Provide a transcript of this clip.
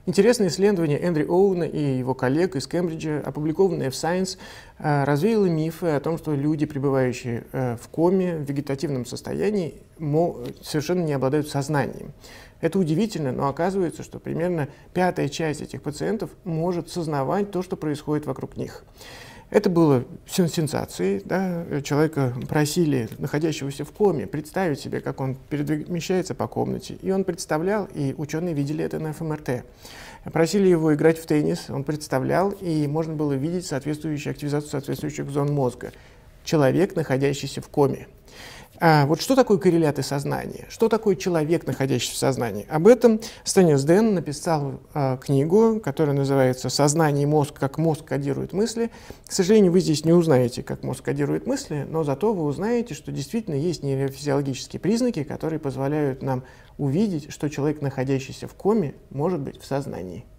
Интересное исследование Эндрю Оуэна и его коллег из Кембриджа, опубликованное в Science, развеяло мифы о том, что люди, пребывающие в коме, в вегетативном состоянии, совершенно не обладают сознанием. Это удивительно, но оказывается, что примерно пятая часть этих пациентов может сознавать то, что происходит вокруг них. Это было сенсацией. Да? Человека просили, находящегося в коме, представить себе, как он перемещается по комнате. И он представлял, и ученые видели это на ФМРТ. Просили его играть в теннис, он представлял, и можно было видеть соответствующую активизацию соответствующих зон мозга. Человек, находящийся в коме. Вот что такое корреляты сознания? Что такое человек, находящийся в сознании? Об этом Стэнис Дэн написал книгу, которая называется «Сознание и мозг. Как мозг кодирует мысли». К сожалению, вы здесь не узнаете, как мозг кодирует мысли, но зато вы узнаете, что действительно есть нейрофизиологические признаки, которые позволяют нам увидеть, что человек, находящийся в коме, может быть в сознании.